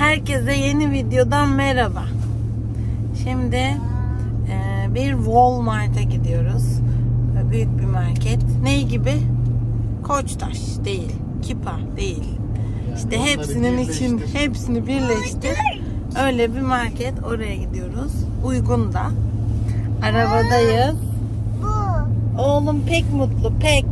Herkese yeni videodan merhaba. Şimdi bir Walmart'a gidiyoruz. Büyük bir market. Ne gibi? Koçtaş değil, Kipa değil. Yani işte hepsini birleştir. Öyle bir market. Oraya gidiyoruz. Uygun da. Arabadayız. Oğlum pek mutlu, pek.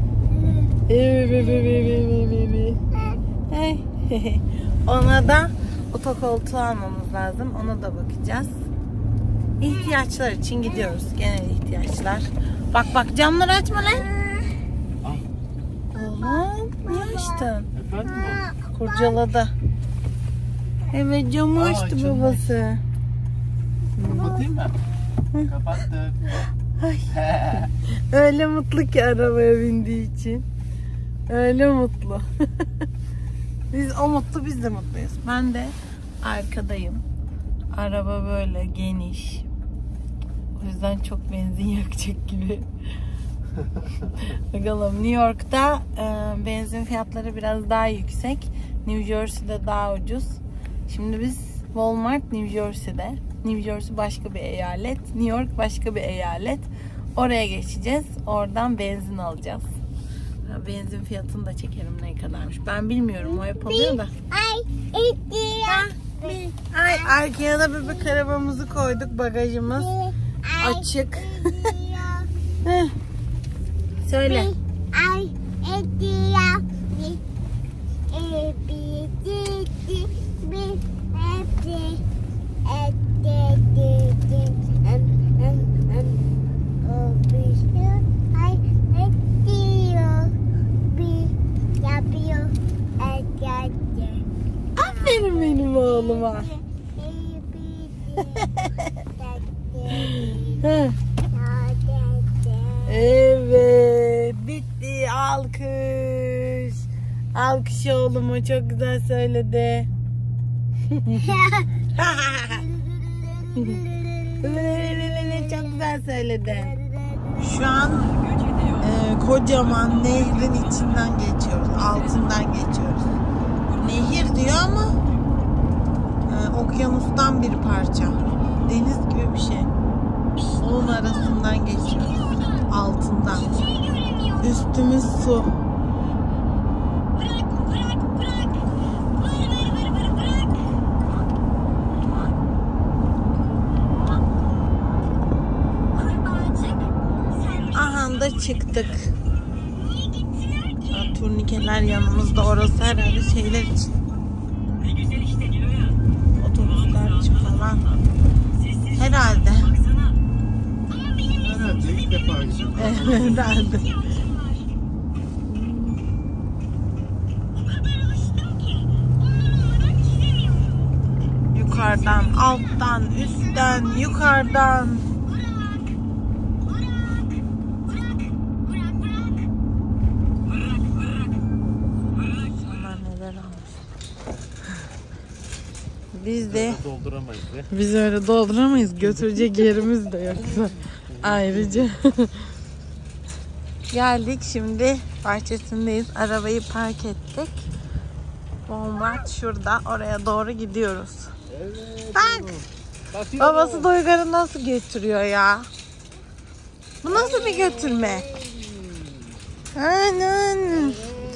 Ona da otokoltuğu almamız lazım. Ona da bakacağız. İhtiyaçlar için gidiyoruz. Genel ihtiyaçlar. Bak camları açma lan. Oğlum niye açtın? Efendim o? Kurcaladı. Evet camı açtı babası. Kapatayım mı? Kapattım. Öyle mutlu ki arabaya bindiği için. Öyle mutlu. O mutlu, biz de mutluyuz. Ben de arkadayım. Araba böyle geniş. O yüzden çok benzin yakacak gibi. Bakalım, New York'ta benzin fiyatları biraz daha yüksek. New Jersey'de daha ucuz. Şimdi biz Walmart New Jersey'de. New Jersey başka bir eyalet. New York başka bir eyalet. Oraya geçeceğiz. Oradan benzin alacağız. Benzin fiyatını da çekerim ne kadarmış. Ben bilmiyorum. O hep alıyor da. Arkaya da bebek arabamızı koyduk. Bagajımız açık. Söyle. Aferin benim oğluma. Evet, bitti. Alkış. Alkış oğluma, çok güzel söyledi. Çok güzel söyledi. Şu an kocaman nehrin içinden geçiyoruz. Altından geçiyoruz. Nehir diyor ama okyanustan bir parça. Deniz gibi bir şey. Onun arasından geçiyoruz. Altından. Üstümüz su. Aha da çıktık. Turnikeler yanımızda. Orası herhalde şeyler için. Otobüsler için falan. Herhalde. Herhalde ilk defa gideceğim. Herhalde. Yukarıdan, alttan, üstten, yukarıdan. Biz öyle dolduramayız. Götürecek yerimiz de yok. Ayrıca geldik, şimdi bahçesindeyiz. Arabayı park ettik. Walmart şurada. Oraya doğru gidiyoruz. Evet, bak. Babası Doygar'ı nasıl götürüyor ya? Bu nasıl bir götürme? Aynen.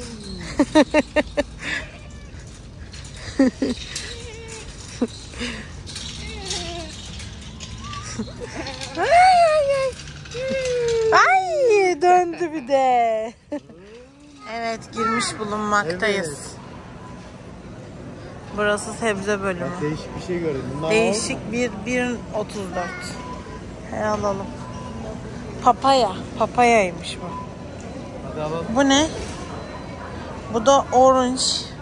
Ay döndü bir de. Evet, girmiş bulunmaktayız. Evet. Burası sebze bölümü. Bak, değişik bir şey gördüm. Değişik 1.34. He, alalım. Papaya. Papayaymış bu. Hadi alalım. Bu ne? Bu da orange.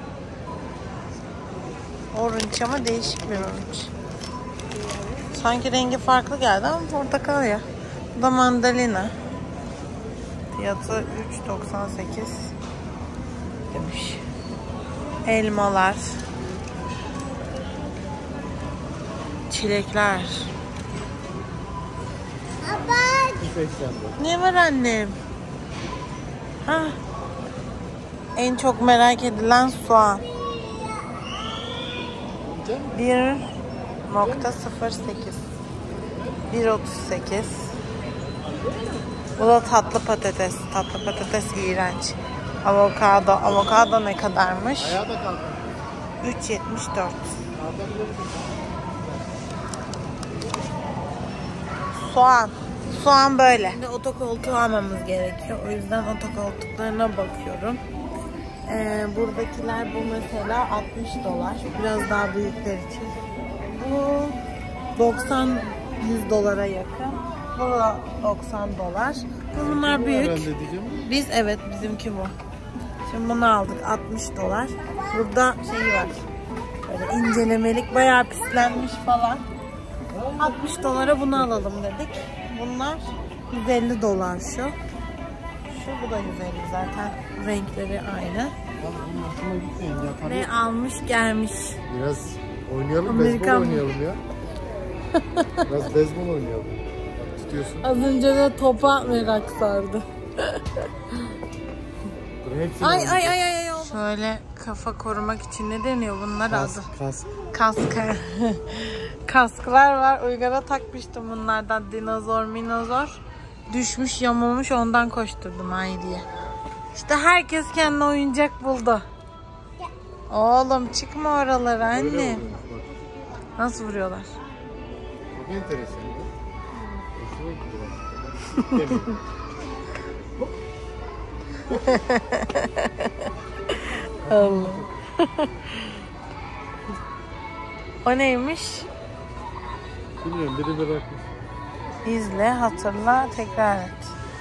Orange ama değişik bir orange. Sanki rengi farklı geldi ama portakal ya. Bu da mandalina. Fiyatı 3.98 demiş. Elmalar. Çilekler. Ne var annem? Ha. En çok merak edilen soğan. 1.08 1.38. Bu da tatlı patates. Tatlı patates iğrenç. Avokado. Avokado ne kadarmış? Ayağa da kalk. 3.74. Soğan. Soğan böyle. Şimdi otokoltuğu almamız gerekiyor. O yüzden otokoltuklarına bakıyorum. Buradakiler bu mesela $60. Biraz daha büyükler için. Bu 90-100 yakın. Bu da $90. Bunlar büyük. Biz evet bizimki bu. Şimdi bunu aldık $60. Burada şey var. Böyle incelemelik bayağı pislenmiş falan. $60 bunu alalım dedik. Bunlar $150 şu. Şu bu da 150 zaten. Renkleri aynı. Ve almış gelmiş. Biraz oynayalım, Amerikan... beyzbol oynayalım ya. Biraz beyzbol oynayalım. Tutuyorsun. Az önce de topa merak sardı. Ay. Şöyle kafa korumak için ne deniyor bunlar adı? Kask. Kasklar var. Uygar'a takmıştım bunlardan. Dinozor. Düşmüş yamulmuş ondan koşturdum ay diye. İşte herkes kendine oyuncak buldu. Oğlum çıkma oralara anne. Nasıl vuruyorlar? Çok enteresan. Allah. O neymiş? Bilmiyorum, biri bırakmış. İzle, hatırla, tekrar et.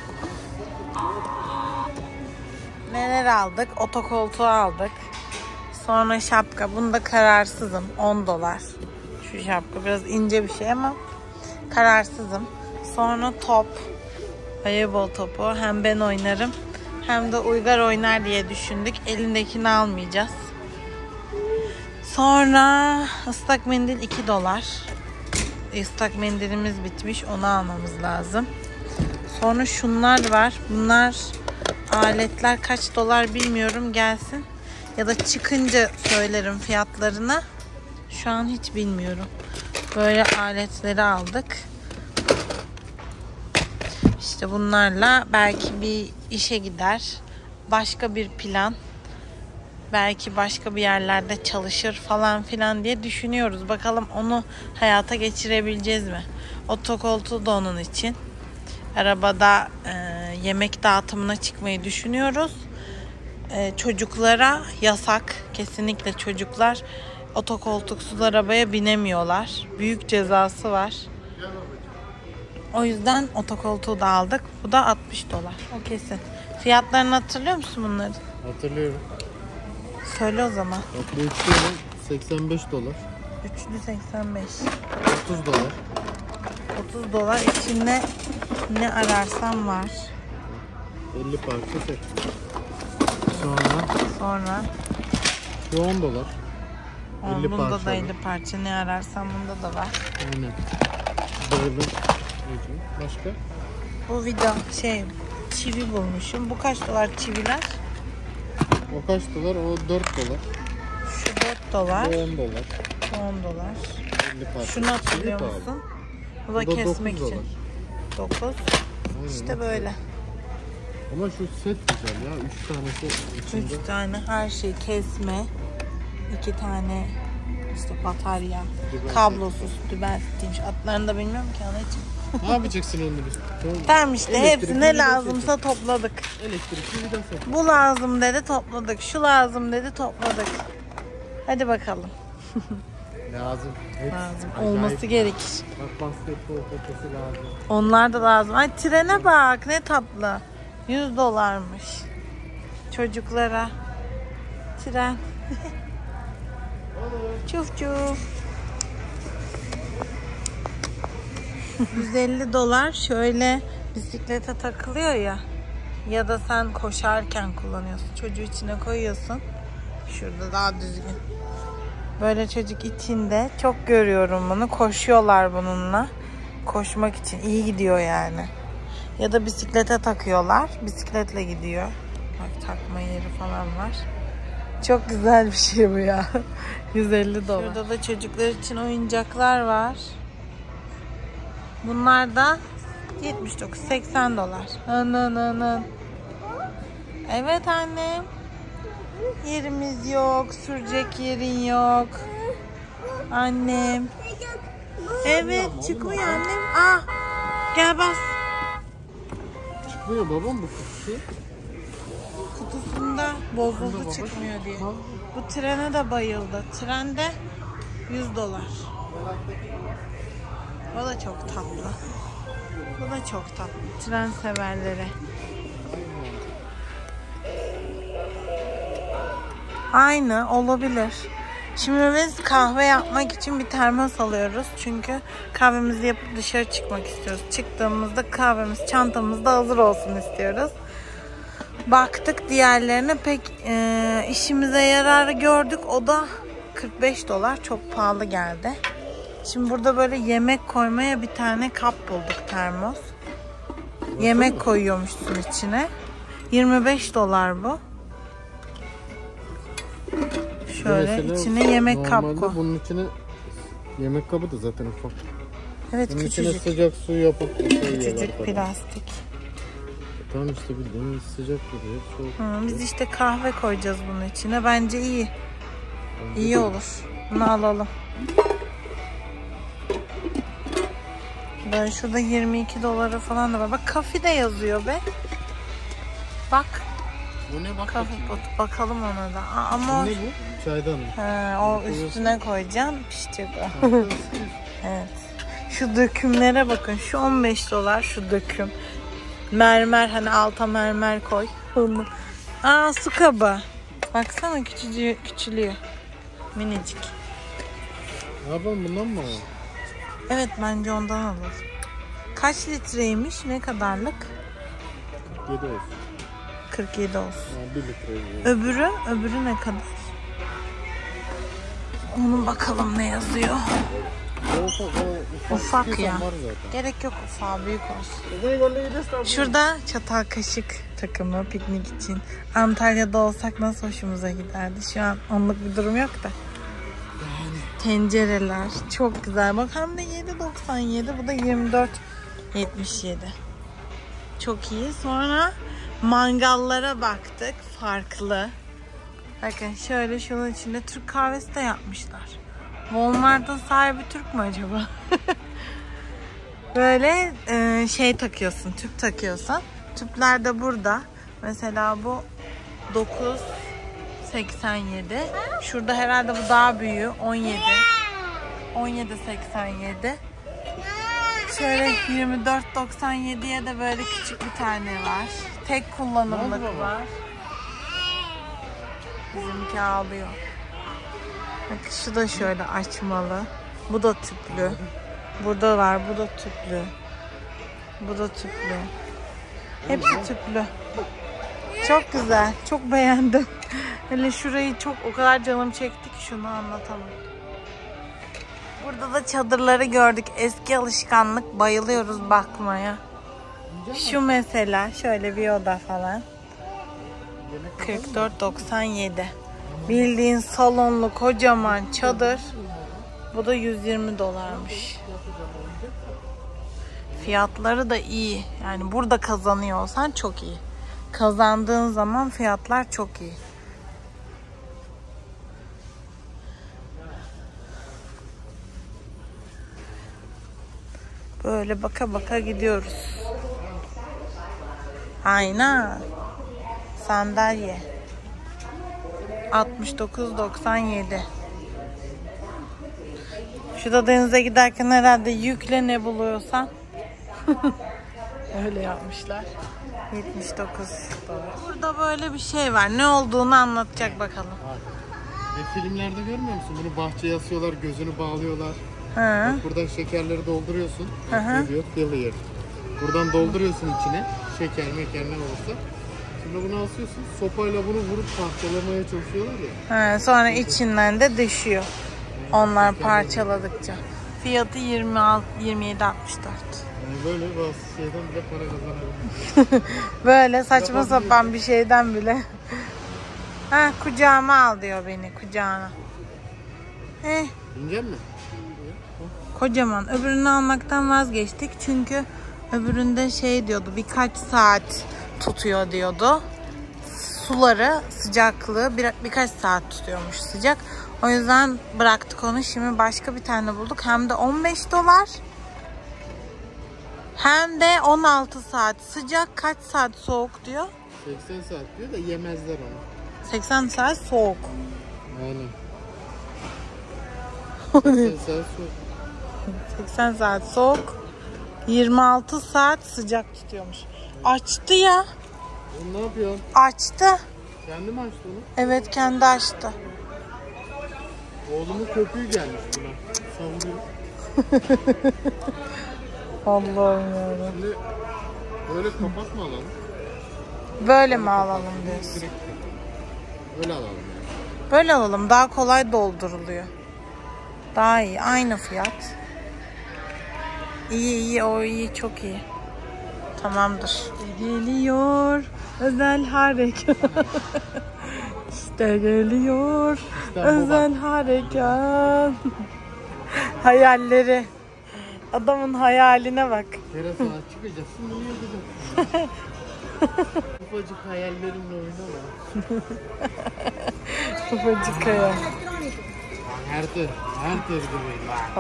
Neler aldık? Otokoltuğu aldık. Sonra şapka. Bunda kararsızım. $10. Şu şapka biraz ince bir şey ama kararsızım. Sonra top. Voleybol topu. Hem ben oynarım hem de Uygar oynar diye düşündük. Elindekini almayacağız. Sonra ıslak mendil $2. Islak mendilimiz bitmiş. Onu almamız lazım. Sonra şunlar var. Bunlar aletler kaç dolar bilmiyorum. Gelsin. Ya da çıkınca söylerim fiyatlarını. Şu an hiç bilmiyorum. Böyle aletleri aldık. İşte bunlarla belki bir işe gider. Başka bir plan. Belki başka bir yerlerde çalışır falan filan diye düşünüyoruz. Bakalım onu hayata geçirebileceğiz mi? Otokoltuğu da onun için. Arabada yemek dağıtımına çıkmayı düşünüyoruz. Çocuklara yasak. Kesinlikle çocuklar otokoltuksuz arabaya binemiyorlar. Büyük cezası var. O yüzden otokoltuğu da aldık. Bu da $60. O kesin. Fiyatlarını hatırlıyor musun bunları? Hatırlıyorum. Söyle o zaman. Bak bu üçlü $85. Üçlü 85. $30. $30. İçinde ne ararsam var. 50 parça tek. Sonra şu $10. 50 bunda parça da 50 parça ne ararsam bunda da var. Aynen. Böyle. Başka? Bu vida çivi bulmuşum. Bu kaç dolar çiviler? O kaç dolar? O $4. Şu $4. O $10. Bu $10. 50 parça. Şunu hatırlıyor musun? Bu da kesmek için. 9. İşte böyle. Ama şu set güzel ya. 3 tanesi içinde. 3 tane her şey kesme. 2 tane işte batarya. Kablosuz, dübeltiymiş. Adlarını da bilmiyorum ki anacığım. Ne yapacaksın onları? Tamam işte hepsi ne lazımsa topladık. Elektrikli bir de set. Bu lazım dedi topladık. Şu lazım dedi topladık. Hadi bakalım. Lazım. Lazım. Olması gerekir. Bak basketbol potası lazım. Onlar da lazım. Ay trene bak ne tatlı. $100'mış. Çocuklara. Tren. Çuf çuf. $150 şöyle bisiklete takılıyor ya. Ya da sen koşarken kullanıyorsun. Çocuğu içine koyuyorsun. Şurada daha düzgün. Böyle çocuk içinde çok görüyorum bunu. Koşuyorlar bununla. Koşmak için iyi gidiyor yani. Ya da bisiklete takıyorlar. Bisikletle gidiyor. Bak takma yeri falan var. Çok güzel bir şey bu ya. 150 dolar. Şurada da çocuklar için oyuncaklar var. Bunlar da 79-80 dolar. Ananın. Evet annem. Yerimiz yok. Sürecek yerin yok. Annem. Evet çıkmıyor annem. Ah. Gel bas. Çıkmıyor babam bu kutusu. Kutusunda bozuldu çıkmıyor diye. Bu trene de bayıldı. Trende 100 dolar. O da çok tatlı. Bu da çok tatlı. Tren severlere. Aynı olabilir. Şimdi biz kahve yapmak için bir termos alıyoruz. Çünkü kahvemizi yapıp dışarı çıkmak istiyoruz. Çıktığımızda kahvemiz çantamızda hazır olsun istiyoruz. Baktık diğerlerine pek işimize yararı gördük. O da 45 dolar. Çok pahalı geldi. Şimdi burada böyle yemek koymaya bir tane kap bulduk, termos. Yemek koyuyormuşsun içine. 25 dolar bu. Şöyle mesela içine yemek kap koy. Bunun içine yemek kabı da zaten ufak. Evet, bunun küçücük. içine sıcak su yapıp küçücük plastik. Tamam işte bildiğin sıcak duruyor. Biz işte kahve koyacağız bunun içine. Bence iyi. İyi olur. Bunu alalım. Böyle şurada 22 doları falan da var. Bak kafe de yazıyor be. Bak. Bu ne bak? Kafe potu. Bakalım ona da. Ama ne bu? Çaydan mı? O üstüne koyacaksın. Pişecek o. Evet. Şu dökümlere bakın. Şu 15 dolar şu döküm. Mermer, hani alta mermer koy. Su kabı. Baksana küçülüyor. Minicik. Ne yapalım, bundan mı alalım? Evet, bence ondan alalım. Kaç litreymiş? Ne kadarlık? 47 olsun. 47 olsun. Yani 1 litre. Öbürü ne kadar? Onun bakalım ne yazıyor. Ufak ya. Gerek yok ufağa, büyük olsun. Şurada çatal kaşık takımı piknik için. Antalya'da olsak nasıl hoşumuza giderdi. Şu an onluk bir durum yok da. Tencereler çok güzel. Bak hem de 7.97, bu da 24.77. Çok iyi. Sonra mangallara baktık. Farklı. Bakın şöyle, şunun içinde Türk kahvesi de yapmışlar. Walmart'ın sahibi Türk mü acaba? Böyle şey takıyorsun, tüp takıyorsun. Tüpler de burada. Mesela bu 9.87. Şurada herhalde bu daha büyüğü 17. 17.87. Şöyle 24.97'ye de böyle küçük bir tane var. Tek kullanımlık var. Bizimki ağlıyor. Bak şu da şöyle açmalı. Bu da tüplü. Burada var, bu da tüplü. Bu da tüplü. Hepsi tüplü. Çok güzel. Çok beğendim. Hele şurayı çok, o kadar canım çekti ki şunu anlatamam. Burada da çadırları gördük. Eski alışkanlık. Bayılıyoruz bakmaya. Şu mesela şöyle bir oda falan. 44.97. Bildiğin salonlu kocaman çadır. Bu da 120 dolarmış. Fiyatları da iyi. Yani burada kazanıyor olsan çok iyi. Kazandığın zaman fiyatlar çok iyi. Böyle baka baka gidiyoruz. Ayna. Sandalye. 69.97. Şurada denize giderken herhalde yükle ne buluyorsan. Öyle yapmışlar. 79 dolar. Burada böyle bir şey var. Ne olduğunu anlatacak bakalım. Filmlerde görmüyor musun? Bunu bahçeye asıyorlar, gözünü bağlıyorlar. Hı. Bak, buradan şekerleri dolduruyorsun. Hı. Diyor, fill here. Buradan dolduruyorsun içine. Şeker ne olursa. Şimdi bunu asıyorsun. Sopayla bunu vurup parçalamaya çalışıyorlar ya. Sonra içinden de düşüyor. Onlar parçaladıkça. Fiyatı 27.64. Yani böyle bazı şeyden bile para kazanabilir. Böyle saçma sapan bir şeyden bile. Ha, kucağıma al diyor beni, kucağına. İnecek mi? Kocaman. Öbürünü almaktan vazgeçtik çünkü öbüründe şey diyordu, birkaç saat tutuyor diyordu. Suları, sıcaklığı birkaç saat tutuyormuş sıcak. O yüzden bıraktık onu. Şimdi başka bir tane bulduk. Hem de $15. Hem de 16 saat sıcak, kaç saat soğuk diyor. 80 saat diyor da yemezler onu. 80 saat soğuk. Aynen. 80 saat soğuk. 80 saat soğuk. 26 saat sıcak tutuyormuş. Açtı ya. Oğlum ne yapıyorsun? Açtı. Kendi mi açtı onu? Evet, kendi açtı. Oğlumun köpüğü gelmiş buna. Savuruyor. Allah'ım yarabbim. Şimdi böyle kapak mı alalım? Böyle mi alalım diyorsun? Direkt böyle alalım yani. Böyle alalım. Daha kolay dolduruluyor. Daha iyi. Aynı fiyat. İyi, o iyi. Çok iyi. Tamamdır. Geliyor özel harekat. İşte geliyor özel harekat. Hayalleri. Adamın hayaline bak. Terasa çıkacaksın, bunu yapacaksın. Ufacık hayallerimle oynama. Ufacık hayal. Her tür gibi.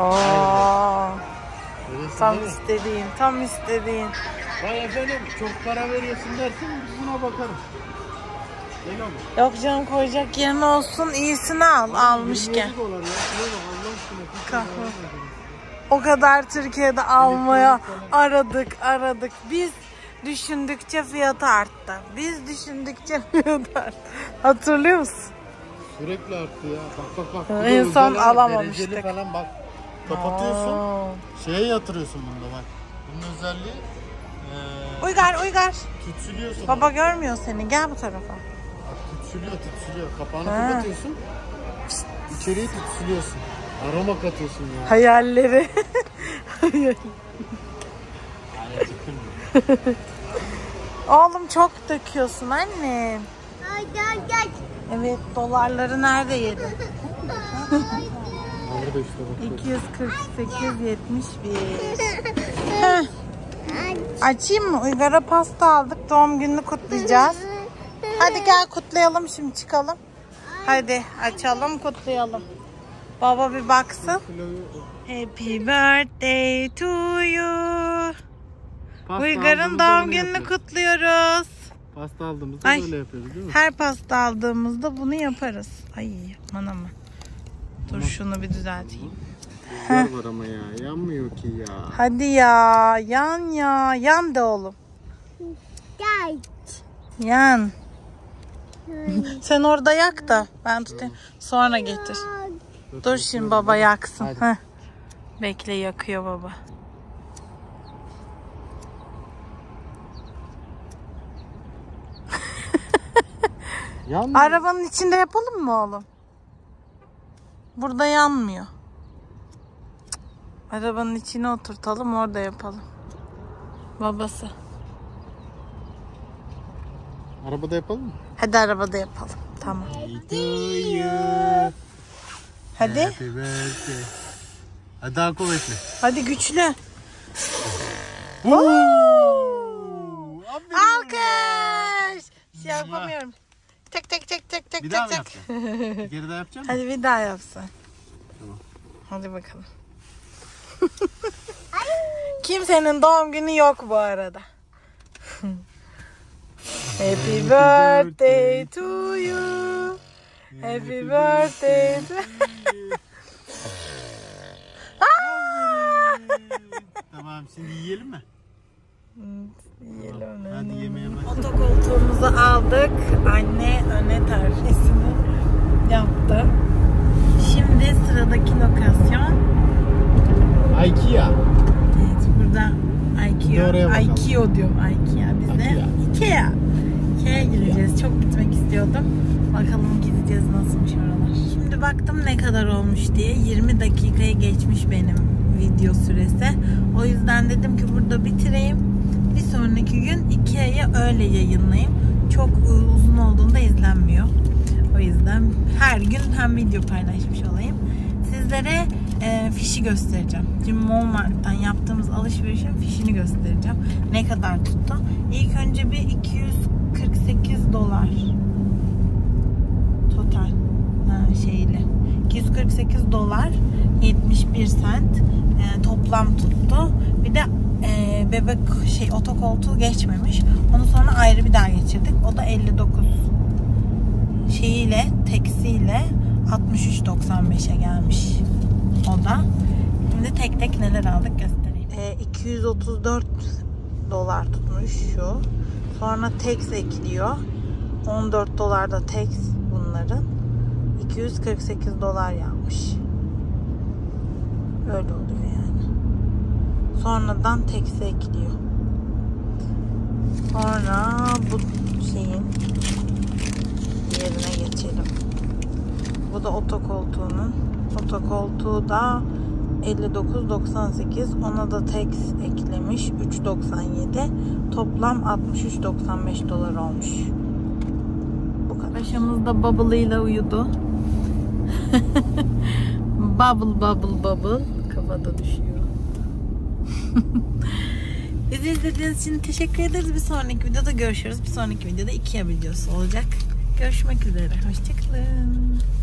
Tam istediğin, tam istediğin. Vay efendim, çok para veriyorsun dersin, buna bakarım. Gel oğlum. Yok canım, koyacak yerin olsun, iyisini al, almışken. O kadar Türkiye'de almaya aradık. Biz düşündükçe fiyatı arttı. Hatırlıyor musun? Sürekli arttı ya. Bak. En son alamamıştık. Falan bak. Kapatıyorsun. Şeye yatırıyorsun bunda bak. Bunun özelliği Uygar. tütsülüyorsun. Baba görmüyor seni. Gel bu tarafa. Bak, tütsülüyor. Kapağını kapatıyorsun. İçeriye tütsülüyorsun. Aroma katıyorsun ya. Hayalleri. Oğlum çok döküyorsun annem. Evet, dolarları nerede yedin? Orada işte bak. 248.71. Açayım mı? Uygar'a pasta aldık. Doğum gününü kutlayacağız. Hadi gel kutlayalım, şimdi çıkalım. Hadi açalım, kutlayalım. Baba bir baksın. Happy birthday to you. Uygar'ın doğum gününü kutluyoruz. Pasta aldığımızda böyle yapıyoruz değil mi? Her pasta aldığımızda bunu yaparız. Ay aman. Dur şunu bir düzelteyim. Var ama ya, yanmıyor ki ya. Hadi ya, yan de oğlum. Yan. Sen orada yak da ben tutayım. Sonra getir. Dur şimdi baba yaksın. Heh. Bekle, yakıyor baba. Arabanın içinde yapalım mı oğlum? Burada yanmıyor. Arabanın içine oturtalım, orada yapalım. Babası. Arabada yapalım mı? Hadi arabada yapalım. Tamam. Hadi. Hadi daha kuvvetli. Hadi güçlü. Alkış. Şey yapamıyorum. Tek. Bir daha mı yapacaksın? Bir kere daha yapacağım mı? Hadi bir daha yapsın. Tamam. Hadi bakalım. Kimsenin doğum günü yok bu arada. Happy birthday to you. Happy birthday to you. Tamam, şimdi yiyelim mi? Yiyelim. Hadi yemeğe bak. Otokoltuğumuzu aldık. Anne öne terfisini yaptı. Şimdi sıradaki lokasyon IKEA. Evet, burada IKEA diyorum. IKEA bizde. Ikea'ya gideceğiz. Çok gitmek istiyordum. Bakalım gideceğiz, nasılmış oralar. Şimdi baktım ne kadar olmuş diye. 20 dakikaya geçmiş benim video süresi. O yüzden dedim ki burada bitireyim. Bir sonraki gün Ikea'ya öyle yayınlayayım. Çok uzun olduğunda izlenmiyor. O yüzden her gün hem video paylaşmış olayım. Sizlere fişi göstereceğim. Şimdi Walmart'tan yaptığımız alışverişin fişini göstereceğim. Ne kadar tuttu? İlk önce bir 248 dolar total şeyle. 248 dolar 71 sent toplam tuttu. Bir de bebek otokoltuğu geçmemiş. Onu sonra ayrı bir daha geçirdik. O da 59 taksiyle 63.95'e gelmiş. O da. Şimdi tek tek neler aldık göstereyim. 234 dolar tutmuş şu. Sonra tax ekliyor. 14 dolar da tax bunların. 248 dolar yapmış. Öyle oluyor yani. Sonradan tax'i ekliyor. Sonra bu şeyin yerine geçelim. Bu da otokoltuğunun. Otokoltuğu da 59.98. Ona da tax eklemiş. 3.97. Toplam 63.95 dolar olmuş. Bu kadar. Paşamız da Bubble ile uyudu. Bubble. Kafada düşüyor. Bizi izlediğiniz için teşekkür ederiz. Bir sonraki videoda görüşürüz. Bir sonraki videoda IKEA videosu olacak. Görüşmek üzere. Hoşçakalın.